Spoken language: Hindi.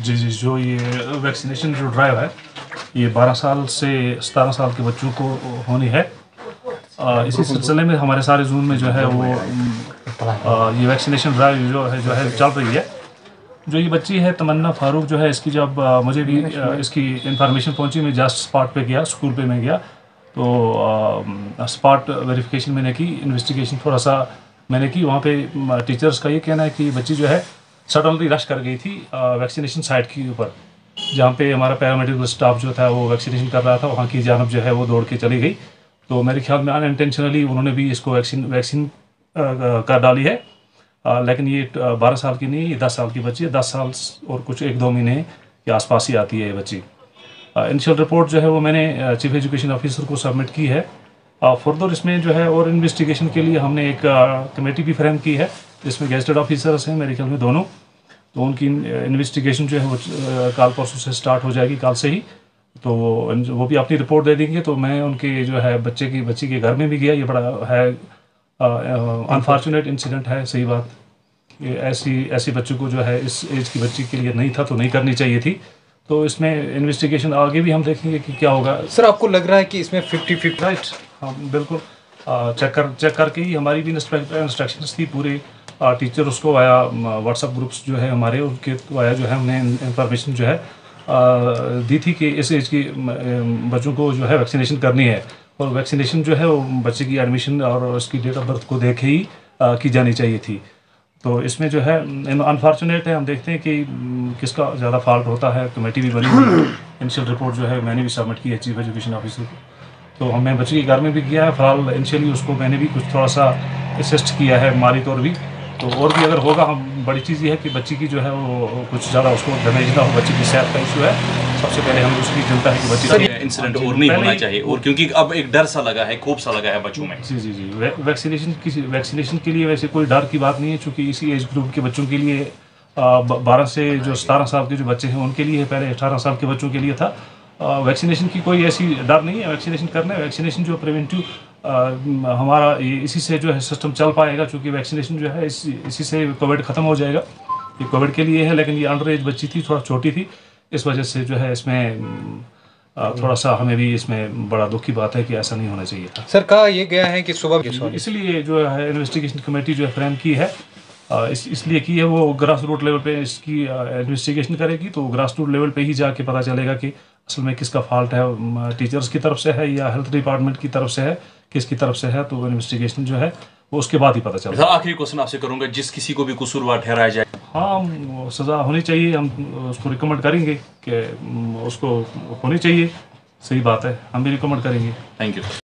जी जी, जो ये वैक्सीनेशन जो ड्राइव है ये 12 साल से 17 साल के बच्चों को होनी है। इसी सिलसिले में हमारे सारे जून में जो है वो ये वैक्सीनेशन ड्राइव जो है चल रही है। जो ये बच्ची है तमन्ना फारूक जो है, इसकी जब मुझे भी इसकी इंफॉर्मेशन पहुंची, मैं जस्ट स्पॉट पे गया, स्कूल पे मैं गया तो स्पॉट वेरिफिकेशन मैंने की, इन्वेस्टिगेशन थोड़ा सा मैंने की। वहाँ पे टीचर्स का ये कहना है कि बच्ची जो है सडनली रश कर गई थी वैक्सीनेशन साइट के ऊपर, जहाँ पे हमारा पैरामेडिकल स्टाफ जो था वो वैक्सीनेशन कर रहा था, वहाँ की जानब जो है वो दौड़ के चली गई। तो मेरे ख्याल में अनइंटेंशनली उन्होंने भी इसको वैक्सीन कर डाली है। लेकिन ये 12 साल की नहीं, ये 10 साल की बच्ची है। 10 साल और कुछ 1-2 महीने के आसपास ही आती है ये बच्ची। इनिशियल रिपोर्ट जो है वो मैंने चीफ एजुकेशन ऑफिसर को सबमिट की है। फर्दर इसमें जो है और इन्वेस्टिगेशन के लिए हमने एक कमेटी भी फ्रेम की है, जिसमें गेस्टेड ऑफिसर्स हैं मेरे ख्याल में दोनों। तो उनकी इन्वेस्टिगेशन जो है वो काल परसों से स्टार्ट हो जाएगी, काल से ही। तो वो भी अपनी रिपोर्ट दे देंगे। तो मैं उनके जो है बच्ची के घर में भी गया। ये बड़ा है अनफॉर्चुनेट इंसिडेंट है, सही बात। ये ऐसी बच्चों को जो है इस एज की बच्ची के लिए नहीं था, तो नहीं करनी चाहिए थी। तो इसमें इन्वेस्टिगेशन आगे भी हम देखेंगे कि क्या होगा। सर, आपको लग रहा है कि इसमें 50-50 राइट? हाँ बिल्कुल, चेक करके ही हमारी भी इंस्ट्रक्शंस थी पूरे टीचर उसको आया, व्हाट्सएप ग्रुप्स जो है हमारे उनके आया जो है हमने इंफॉर्मेशन जो है दी थी कि इस एज की बच्चों को जो है वैक्सीनेशन करनी है। और वैक्सीनेशन जो है वो बच्चे की एडमिशन और उसकी डेट ऑफ बर्थ को देख ही की जानी चाहिए थी। तो इसमें जो है अनफॉर्चुनेट है, हम देखते हैं कि किसका ज़्यादा फॉल्ट होता है। कमेटी भी बनी हुई, इनिशियल रिपोर्ट जो है मैंने भी सबमिट की है चीफ एजुकेशन ऑफिसर को। तो हमने बच्चे के घर में भी किया है, फिलहाल इनिशियली उसको मैंने भी कुछ थोड़ा सा असिस्ट किया है माली तौर भी। तो और भी अगर होगा, हम बड़ी चीज़ ये है कि बच्ची की जो है वो कुछ ज़्यादा उसको डैमेज ना हो। बच्ची की सेहत का इशू है, सबसे पहले हम उसकी चिंता है कि बच्ची का इंसिडेंट और नहीं होना चाहिए। और क्योंकि अब एक डर सा लगा है, खौफ सा लगा है बच्चों में। जी जी जी, वैक्सीनेशन के लिए वैसे कोई डर की बात नहीं है, चूँकि इसी एज ग्रुप के बच्चों के लिए 12 से जो 17 साल के जो बच्चे हैं उनके लिए, पहले 18 साल के बच्चों के लिए था। वैक्सीनेशन की कोई ऐसी डर नहीं है। वैक्सीनेशन करना है, वैक्सीनेशन जो प्रिवेंटिव हमारा इसी से जो है सिस्टम चल पाएगा, क्योंकि वैक्सीनेशन जो है इसी से कोविड ख़त्म हो जाएगा। ये कोविड के लिए है, लेकिन ये अंडर एज बच्ची थी, थोड़ा छोटी थी, इस वजह से जो है इसमें थोड़ा सा हमें भी इसमें बड़ा दुख की बात है कि ऐसा नहीं होना चाहिए था। सर, कहा यह गया है कि सुबह इसलिए जो है इन्वेस्टिगेशन कमेटी जो है फ्रेम की है, इसलिए की है, वो ग्रास रूट लेवल पे इसकी इन्वेस्टिगेशन करेगी। तो ग्रास रूट लेवल पे ही जाके पता चलेगा कि असल में किसका फॉल्ट है, टीचर्स की तरफ से है या हेल्थ डिपार्टमेंट की तरफ से है, किसकी तरफ से है। तो इन्वेस्टिगेशन जो है वो उसके बाद ही पता चलेगा। आखिरी क्वेश्चन आपसे करूंगा, जिस किसी को भी कसूरवार ठहराया जाए, हाँ सज़ा होनी चाहिए, हम उसको रिकमेंड करेंगे कि उसको होनी चाहिए। सही बात है, हम भी रिकमेंड करेंगे। Thank you.